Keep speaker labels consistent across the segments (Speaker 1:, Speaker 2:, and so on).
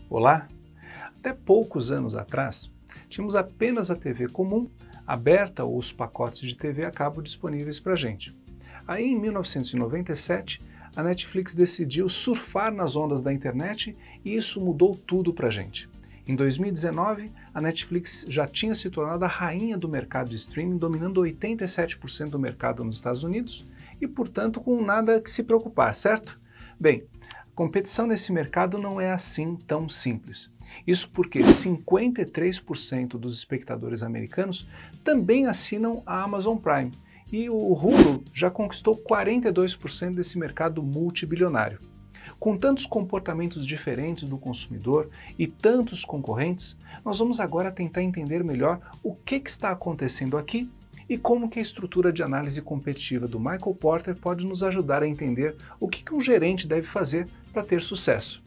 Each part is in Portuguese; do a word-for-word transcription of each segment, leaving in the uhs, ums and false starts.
Speaker 1: Olá! Até poucos anos atrás, tínhamos apenas a T V comum aberta ou os pacotes de T V a cabo disponíveis para a gente. Aí, em mil novecentos e noventa e sete, a Netflix decidiu surfar nas ondas da internet e isso mudou tudo para a gente. Em dois mil e dezenove, a Netflix já tinha se tornado a rainha do mercado de streaming, dominando oitenta e sete por cento do mercado nos Estados Unidos e, portanto, com nada que se preocupar, certo? Bem, a competição nesse mercado não é assim tão simples. Isso porque cinquenta e três por cento dos espectadores americanos também assinam a Amazon Prime e o Hulu já conquistou quarenta e dois por cento desse mercado multibilionário. Com tantos comportamentos diferentes do consumidor e tantos concorrentes, nós vamos agora tentar entender melhor o que, que está acontecendo aqui e como que a estrutura de análise competitiva do Michael Porter pode nos ajudar a entender o que, que um gerente deve fazer para ter sucesso.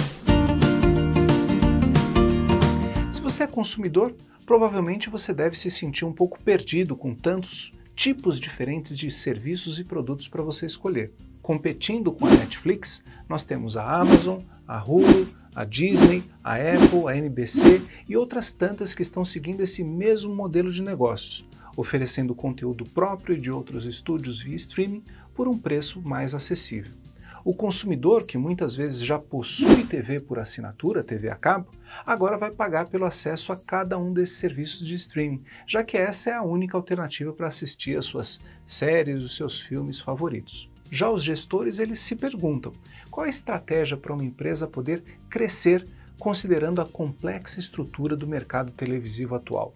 Speaker 1: Se você é consumidor, provavelmente você deve se sentir um pouco perdido com tantos tipos diferentes de serviços e produtos para você escolher. Competindo com a Netflix, nós temos a Amazon, a Hulu, a Disney, a Apple, a N B C e outras tantas que estão seguindo esse mesmo modelo de negócios, oferecendo conteúdo próprio e de outros estúdios via streaming por um preço mais acessível. O consumidor, que muitas vezes já possui T V por assinatura, T V a cabo, agora vai pagar pelo acesso a cada um desses serviços de streaming, já que essa é a única alternativa para assistir às suas séries, os seus filmes favoritos. Já os gestores, eles se perguntam, qual a estratégia para uma empresa poder crescer considerando a complexa estrutura do mercado televisivo atual?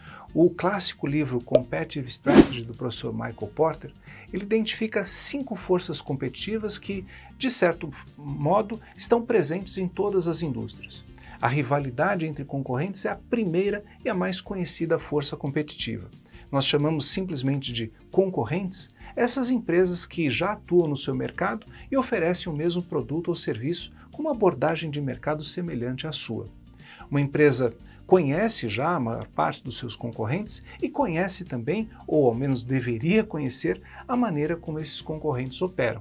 Speaker 1: O clássico livro Competitive Strategy do professor Michael Porter, ele identifica cinco forças competitivas que, de certo modo, estão presentes em todas as indústrias. A rivalidade entre concorrentes é a primeira e a mais conhecida força competitiva. Nós chamamos simplesmente de concorrentes essas empresas que já atuam no seu mercado e oferecem o mesmo produto ou serviço com uma abordagem de mercado semelhante à sua. Uma empresa conhece já a maior parte dos seus concorrentes e conhece também, ou ao menos deveria conhecer, a maneira como esses concorrentes operam.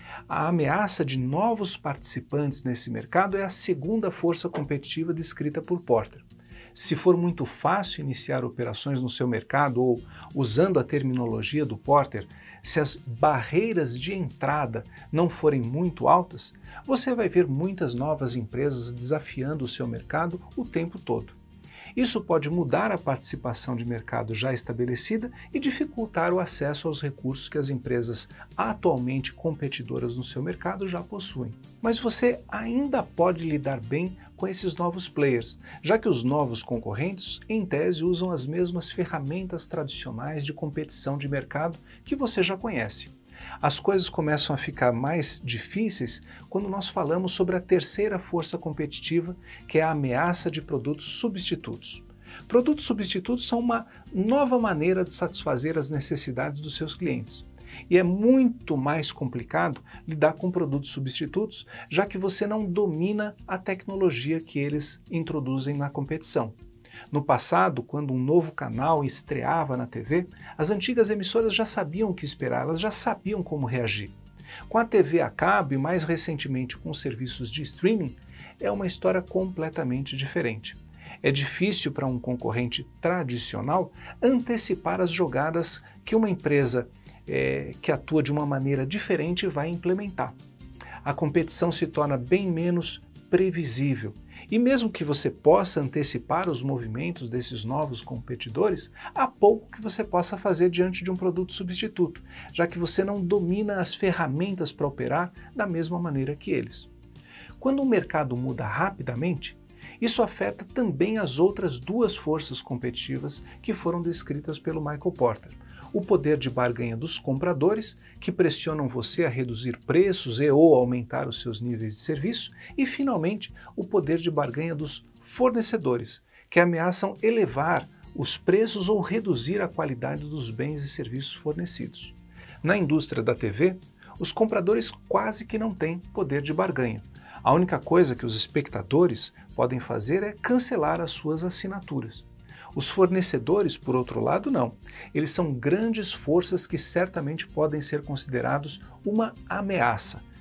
Speaker 1: A ameaça de novos participantes nesse mercado é a segunda força competitiva descrita por Porter. Se for muito fácil iniciar operações no seu mercado ou, usando a terminologia do Porter, se as barreiras de entrada não forem muito altas, você vai ver muitas novas empresas desafiando o seu mercado o tempo todo. Isso pode mudar a participação de mercado já estabelecida e dificultar o acesso aos recursos que as empresas atualmente competidoras no seu mercado já possuem. Mas você ainda pode lidar bem com esses novos players, já que os novos concorrentes, em tese, usam as mesmas ferramentas tradicionais de competição de mercado que você já conhece. As coisas começam a ficar mais difíceis quando nós falamos sobre a terceira força competitiva, que é a ameaça de produtos substitutos. Produtos substitutos são uma nova maneira de satisfazer as necessidades dos seus clientes. E é muito mais complicado lidar com produtos substitutos, já que você não domina a tecnologia que eles introduzem na competição. No passado, quando um novo canal estreava na T V, as antigas emissoras já sabiam o que esperar, elas já sabiam como reagir. Com a T V a cabo e mais recentemente com os serviços de streaming, é uma história completamente diferente. É difícil para um concorrente tradicional antecipar as jogadas que uma empresa é, que atua de uma maneira diferente vai implementar. A competição se torna bem menos previsível. E mesmo que você possa antecipar os movimentos desses novos competidores, há pouco que você possa fazer diante de um produto substituto, já que você não domina as ferramentas para operar da mesma maneira que eles. Quando o mercado muda rapidamente, isso afeta também as outras duas forças competitivas que foram descritas pelo Michael Porter. O poder de barganha dos compradores, que pressionam você a reduzir preços e ou aumentar os seus níveis de serviço, e, finalmente, o poder de barganha dos fornecedores, que ameaçam elevar os preços ou reduzir a qualidade dos bens e serviços fornecidos. Na indústria da T V, os compradores quase que não têm poder de barganha. A única coisa que os espectadores podem fazer é cancelar as suas assinaturas. Os fornecedores, por outro lado, não. Eles são grandes forças que certamente podem ser considerados uma ameaça,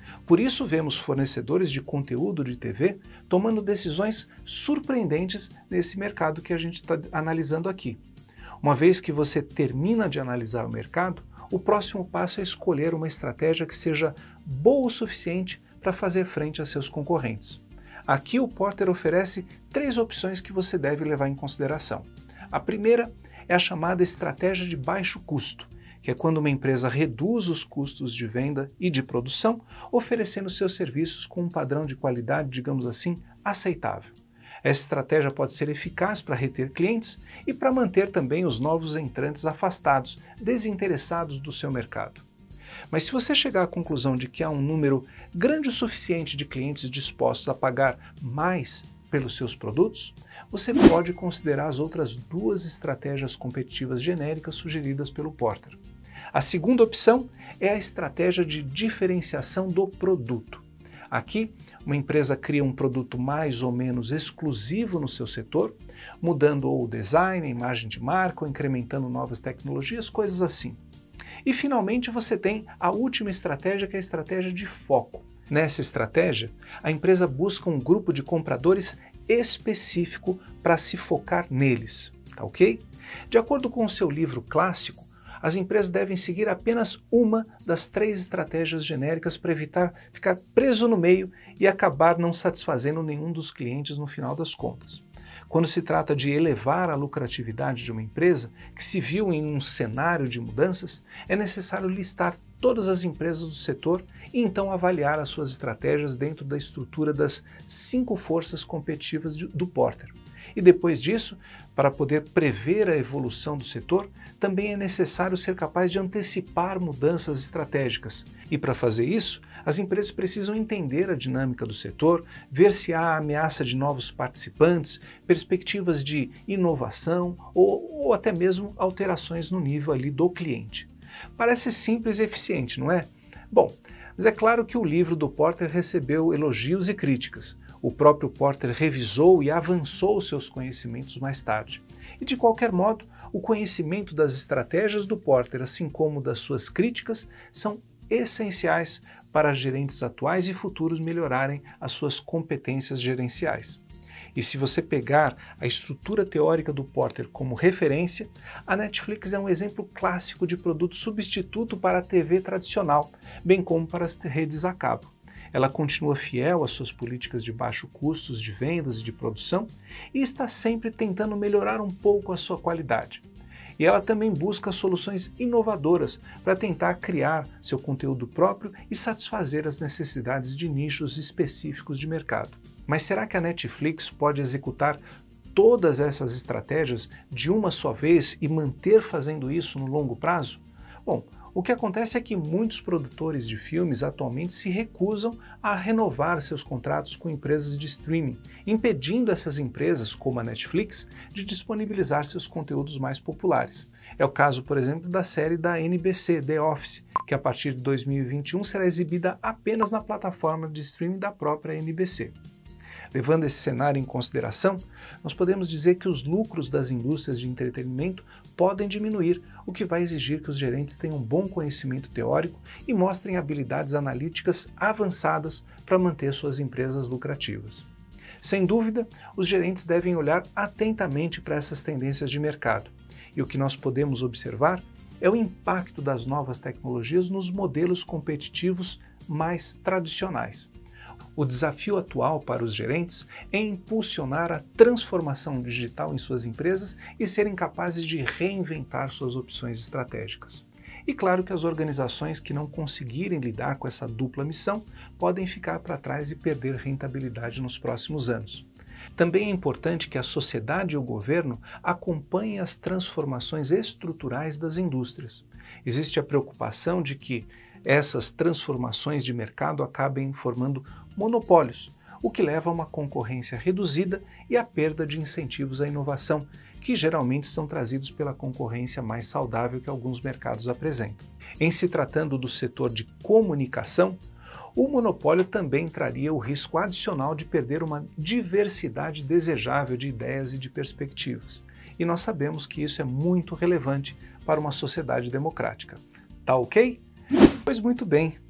Speaker 1: Por isso vemos fornecedores de conteúdo de T V tomando decisões surpreendentes nesse mercado que a gente está analisando aqui. Uma vez que você termina de analisar o mercado, o próximo passo é escolher uma estratégia que seja boa o suficiente para fazer frente a seus concorrentes. Aqui o Porter oferece três opções que você deve levar em consideração. A primeira é a chamada estratégia de baixo custo, que é quando uma empresa reduz os custos de venda e de produção, oferecendo seus serviços com um padrão de qualidade, digamos assim, aceitável. Essa estratégia pode ser eficaz para reter clientes e para manter também os novos entrantes afastados, desinteressados do seu mercado. Mas se você chegar à conclusão de que há um número grande o suficiente de clientes dispostos a pagar mais pelos seus produtos, você pode considerar as outras duas estratégias competitivas genéricas sugeridas pelo Porter. A segunda opção é a estratégia de diferenciação do produto. Aqui, uma empresa cria um produto mais ou menos exclusivo no seu setor, mudando ou o design, a imagem de marca, ou incrementando novas tecnologias, coisas assim. E finalmente você tem a última estratégia, que é a estratégia de foco. Nessa estratégia, a empresa busca um grupo de compradores específico para se focar neles, tá ok? De acordo com o seu livro clássico, as empresas devem seguir apenas uma das três estratégias genéricas para evitar ficar preso no meio e acabar não satisfazendo nenhum dos clientes no final das contas. Quando se trata de elevar a lucratividade de uma empresa que se viu em um cenário de mudanças, é necessário listar todas as empresas do setor e então avaliar as suas estratégias dentro da estrutura das cinco forças competitivas do Porter. E depois disso, para poder prever a evolução do setor, também é necessário ser capaz de antecipar mudanças estratégicas. E para fazer isso, as empresas precisam entender a dinâmica do setor, ver se há ameaça de novos participantes, perspectivas de inovação ou, ou até mesmo alterações no nível ali do cliente. Parece simples e eficiente, não é? Bom, mas é claro que o livro do Porter recebeu elogios e críticas. O próprio Porter revisou e avançou seus conhecimentos mais tarde. E de qualquer modo, o conhecimento das estratégias do Porter, assim como das suas críticas, são essenciais para gerentes atuais e futuros melhorarem as suas competências gerenciais. E se você pegar a estrutura teórica do Porter como referência, a Netflix é um exemplo clássico de produto substituto para a T V tradicional, bem como para as redes a cabo. Ela continua fiel às suas políticas de baixo custos de vendas e de produção e está sempre tentando melhorar um pouco a sua qualidade. E ela também busca soluções inovadoras para tentar criar seu conteúdo próprio e satisfazer as necessidades de nichos específicos de mercado. Mas será que a Netflix pode executar todas essas estratégias de uma só vez e manter fazendo isso no longo prazo? Bom, o que acontece é que muitos produtores de filmes atualmente se recusam a renovar seus contratos com empresas de streaming, impedindo essas empresas, como a Netflix, de disponibilizar seus conteúdos mais populares. É o caso, por exemplo, da série da N B C, The Office, que a partir de dois mil e vinte e um será exibida apenas na plataforma de streaming da própria N B C. Levando esse cenário em consideração, nós podemos dizer que os lucros das indústrias de entretenimento podem diminuir, o que vai exigir que os gerentes tenham um bom conhecimento teórico e mostrem habilidades analíticas avançadas para manter suas empresas lucrativas. Sem dúvida, os gerentes devem olhar atentamente para essas tendências de mercado, e o que nós podemos observar é o impacto das novas tecnologias nos modelos competitivos mais tradicionais. O desafio atual para os gerentes é impulsionar a transformação digital em suas empresas e serem capazes de reinventar suas opções estratégicas. E claro que as organizações que não conseguirem lidar com essa dupla missão podem ficar para trás e perder rentabilidade nos próximos anos. Também é importante que a sociedade e o governo acompanhem as transformações estruturais das indústrias. Existe a preocupação de que essas transformações de mercado acabem formando monopólios, o que leva a uma concorrência reduzida e à perda de incentivos à inovação, que geralmente são trazidos pela concorrência mais saudável que alguns mercados apresentam. Em se tratando do setor de comunicação, o monopólio também traria o risco adicional de perder uma diversidade desejável de ideias e de perspectivas. E nós sabemos que isso é muito relevante para uma sociedade democrática. Tá ok? Pois muito bem.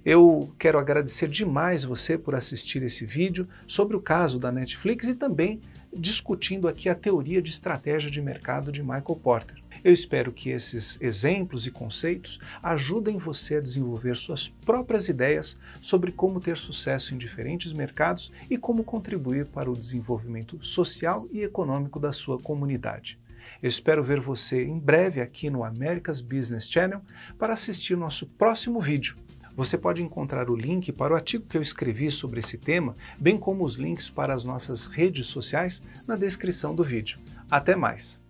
Speaker 1: Eu quero agradecer demais você por assistir esse vídeo sobre o caso da Netflix e também discutindo aqui a teoria de estratégia de mercado de Michael Porter. Eu espero que esses exemplos e conceitos ajudem você a desenvolver suas próprias ideias sobre como ter sucesso em diferentes mercados e como contribuir para o desenvolvimento social e econômico da sua comunidade. Eu espero ver você em breve aqui no America's Business Channel para assistir nosso próximo vídeo. Você pode encontrar o link para o artigo que eu escrevi sobre esse tema, bem como os links para as nossas redes sociais na descrição do vídeo. Até mais!